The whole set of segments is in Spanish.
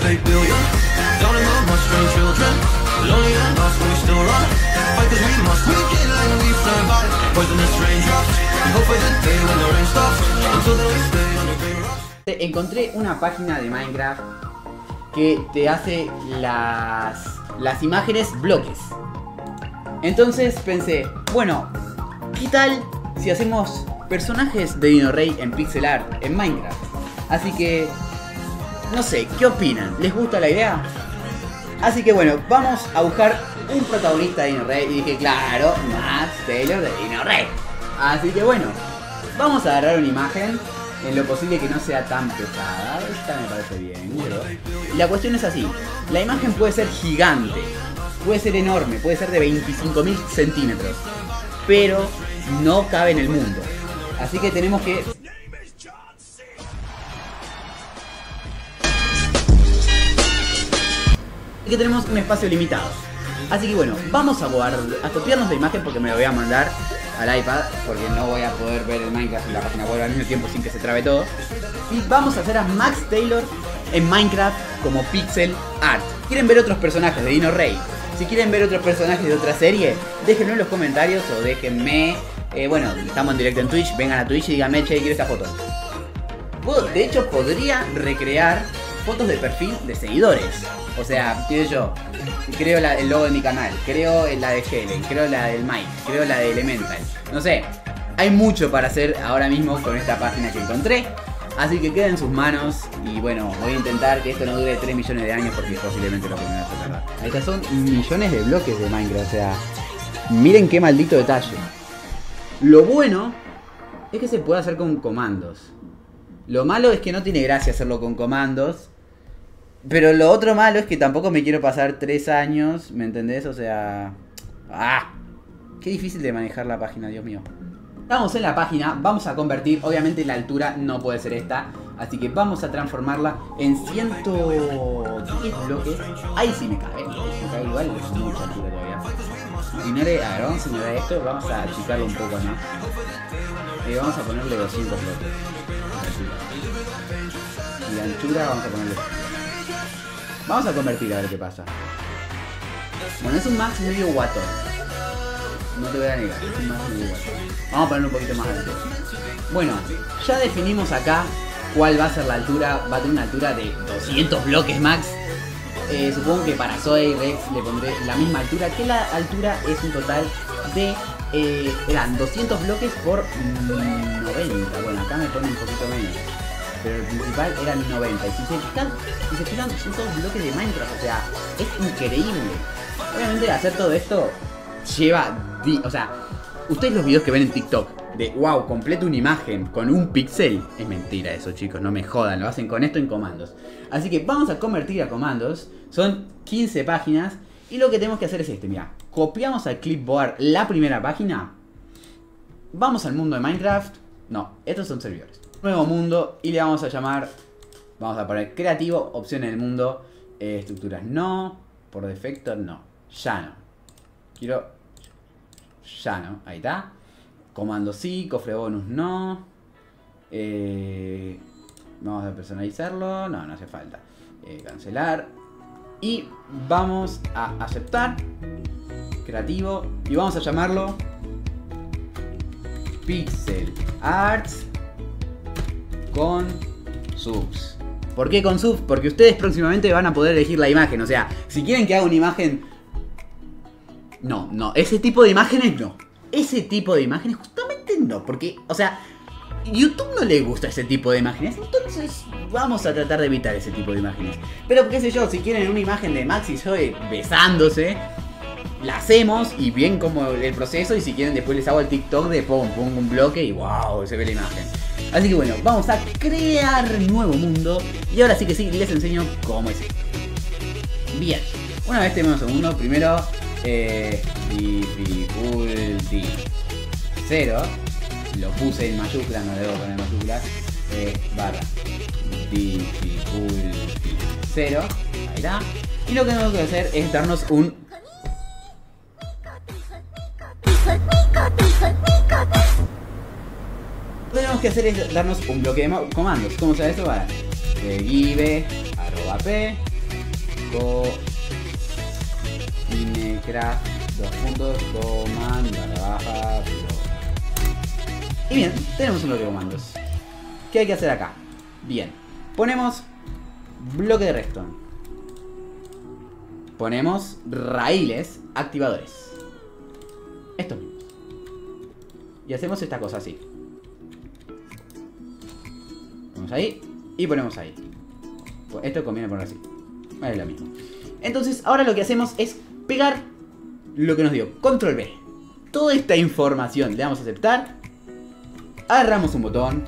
8 billion. Down in the mushroom children, lonely and lost when we still run. Fight 'cause we must, we get like we fly by. Poisonous raindrops, we hope for the day when the rain stops. Until then we stay on the grey rocks. Encontré una página de Minecraft que te hace las imágenes bloques. Entonces pensé, bueno, ¿qué tal si hacemos personajes de Dino Rey en pixel art en Minecraft? Así que, no sé, ¿qué opinan? ¿Les gusta la idea? Así que bueno, vamos a buscar un protagonista de Dino Rey. Y dije, claro, Max Taylor de Dino Rey. Así que bueno, vamos a agarrar una imagen. En lo posible que no sea tan pesada. Esta me parece bien, ¿no? La cuestión es así. La imagen puede ser gigante, puede ser enorme, puede ser de 25.000 centímetros, pero no cabe en el mundo. Así que tenemos que... tenemos un espacio limitado. Así que bueno, vamos a copiarnos la imagen porque me lo voy a mandar al iPad, porque no voy a poder ver el Minecraft en la página web al mismo tiempo sin que se trabe todo. Y vamos a hacer a Max Taylor en Minecraft como pixel art. ¿Quieren ver otros personajes de Dino Rey? Si quieren ver otros personajes de otra serie, déjenlo en los comentarios o déjenme... bueno, estamos en directo en Twitch, vengan a Twitch y díganme, che, quiero esta foto. De hecho, podría recrear fotos de perfil de seguidores. O sea, yo creo el logo de mi canal, creo la de Helen, creo la del Mike, creo la de Elemental. No sé, hay mucho para hacer ahora mismo con esta página que encontré. Así que queda en sus manos. Y bueno, voy a intentar que esto no dure 3 millones de años, porque posiblemente lo que me va a tardar. Estas son millones de bloques de Minecraft, o sea, miren qué maldito detalle. Lo bueno es que se puede hacer con comandos. Lo malo es que no tiene gracia hacerlo con comandos. Pero lo otro malo es que tampoco me quiero pasar 3 años, ¿me entendés? O sea... ¡ah! Qué difícil de manejar la página, Dios mío. Estamos en la página, vamos a convertir, obviamente la altura no puede ser esta, así que vamos a transformarla en 110 bloques. Ahí sí me cabe, igual es mucha altura todavía. Ignore, a ver, vamos a ignorar esto, vamos a achicarlo un poco más. Vamos a ponerle 200 bloques. Y la anchura vamos a ponerle... vamos a convertir a ver qué pasa. Bueno, es un Max medio guatón. No te voy a negar, es un Max medio guatón. Vamos a ponerlo un poquito más alto. Bueno, ya definimos acá cuál va a ser la altura. Va a tener una altura de 200 bloques max. Supongo que para Zoe y Rex le pondré la misma altura, que la altura es un total de... eran 200 bloques por 90. Bueno, acá me pone un poquito menos, pero el principal eran 90. Y si se fijan, son todos bloques de Minecraft. O sea, es increíble. Obviamente hacer todo esto lleva... o sea, ustedes los videos que ven en TikTok de wow, completo una imagen con un pixel, es mentira eso, chicos, no me jodan. Lo hacen con esto en comandos. Así que vamos a convertir a comandos. Son 15 páginas. Y lo que tenemos que hacer es este, mira. Copiamos al clipboard la primera página. Vamos al mundo de Minecraft. No, estos son servidores. Nuevo mundo y le vamos a llamar... vamos a poner creativo, opción en el mundo. Estructuras no. Por defecto no. Ya no. Quiero... ya no, ahí está. Comando sí, cofre bonus no. Vamos a personalizarlo. No, no hace falta. Cancelar. Y vamos a aceptar. Creativo. Y vamos a llamarlo Pixel Arts con subs. ¿Por qué con subs? Porque ustedes próximamente van a poder elegir la imagen. O sea, si quieren que haga una imagen... no, ese tipo de imágenes no. Ese tipo de imágenes justamente no. Porque, o sea, YouTube no le gusta ese tipo de imágenes. Entonces vamos a tratar de evitar ese tipo de imágenes. Pero qué sé yo, si quieren una imagen de Max y Zoe besándose, la hacemos y bien como el proceso. Y si quieren después les hago el TikTok de pongo un bloque y wow, se ve la imagen. Así que bueno, vamos a crear nuevo mundo. Y ahora sí que sí, les enseño cómo es esto. Bien, una vez tenemos un mundo, primero difficulty 0. Lo puse en mayúsculas, no debo poner mayúsculas. Barra difficulty 0. Ahí está. Y lo que tenemos que hacer es darnos un... lo que tenemos que hacer es darnos un bloque de comandos. ¿Cómo se ve eso? Vale. Give @p Minecraft, comand, _. Y bien, tenemos un bloque de comandos. ¿Qué hay que hacer acá? Bien, ponemos bloque de redstone. Ponemos raíles activadores. Estos mismos. Y hacemos esta cosa así. Ponemos ahí y ponemos ahí. Pues esto conviene poner así. Es lo mismo. Entonces ahora lo que hacemos es pegar lo que nos dio. Control B. Toda esta información le damos a aceptar. Agarramos un botón.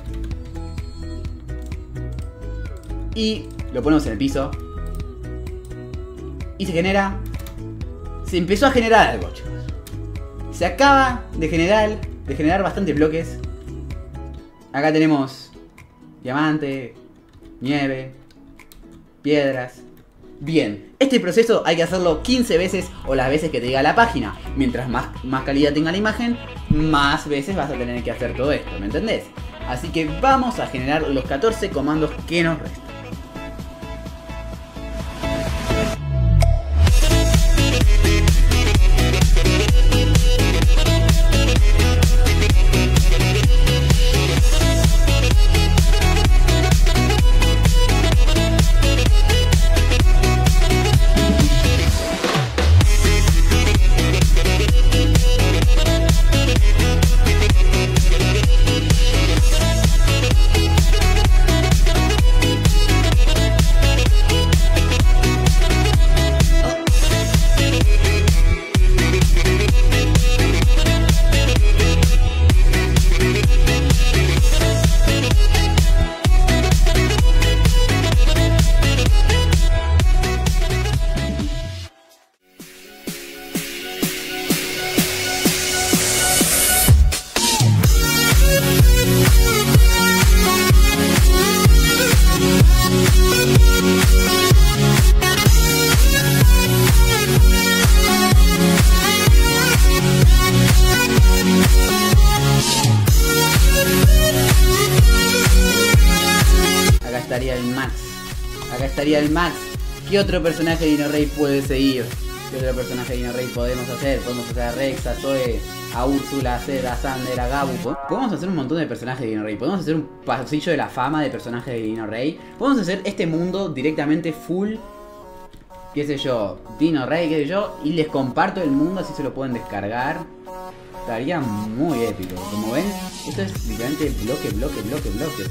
Y lo ponemos en el piso. Y se genera. Se empezó a generar algo, chicos. Se acaba de generar bastantes bloques. Acá tenemos diamante, nieve, piedras. Bien, este proceso hay que hacerlo 15 veces o las veces que te diga la página. Mientras más calidad tenga la imagen, más veces vas a tener que hacer todo esto, ¿me entendés? Así que vamos a generar los 14 comandos que nos restan. Acá estaría el Max. ¿Qué otro personaje de Dino Rey puede seguir? ¿Qué otro personaje de Dino Rey podemos hacer? Podemos hacer a Rex, a Zoe, a Úrsula, a Zed, a Sander, a Gabu. Podemos hacer un montón de personajes de Dino Rey. Podemos hacer un pasillo de la fama de personajes de Dino Rey. Podemos hacer este mundo directamente full, qué sé yo, Dino Rey, qué sé yo. Y les comparto el mundo, así se lo pueden descargar. Estaría muy épico. Como ven, esto es literalmente bloque. O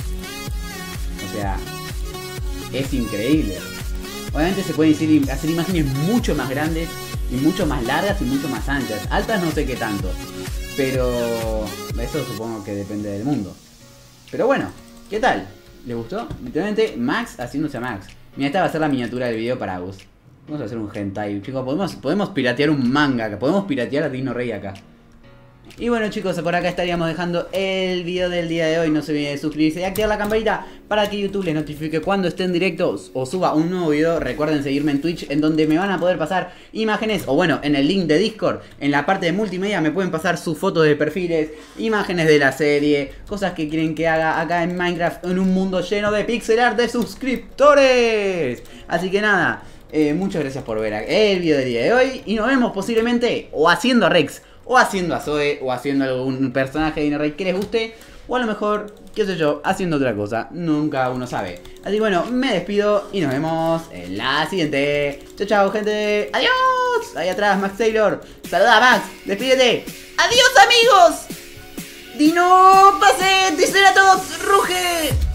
sea, es increíble. Obviamente se pueden hacer imágenes mucho más grandes y mucho más largas y mucho más anchas. Altas no sé qué tanto, pero eso supongo que depende del mundo. Pero bueno, ¿qué tal? ¿Les gustó? Literalmente Max haciéndose a Max. Mira, esta va a ser la miniatura del video para Agus. Vamos a hacer un hentai, chicos. Podemos piratear un manga acá. Podemos piratear a Dino Rey acá. Y bueno, chicos, por acá estaríamos dejando el video del día de hoy. No se olviden de suscribirse y activar la campanita para que YouTube les notifique cuando esté en directo o suba un nuevo video. Recuerden seguirme en Twitch, en donde me van a poder pasar imágenes, o bueno, en el link de Discord, en la parte de multimedia me pueden pasar sus fotos de perfiles, imágenes de la serie, cosas que quieren que haga acá en Minecraft, en un mundo lleno de pixel art de suscriptores. Así que nada, muchas gracias por ver el video del día de hoy. Y nos vemos posiblemente o haciendo a Rex, o haciendo a Zoe, o haciendo algún personaje de Dino Rey que les guste, o a lo mejor, qué sé yo, haciendo otra cosa. Nunca uno sabe. Así que bueno, me despido y nos vemos en la siguiente. Chao, chao, gente. ¡Adiós! Ahí atrás, Max Taylor. Saluda a Max. Despídete. ¡Adiós, amigos! ¡Dino, pase! ¡Triceratops, ruge!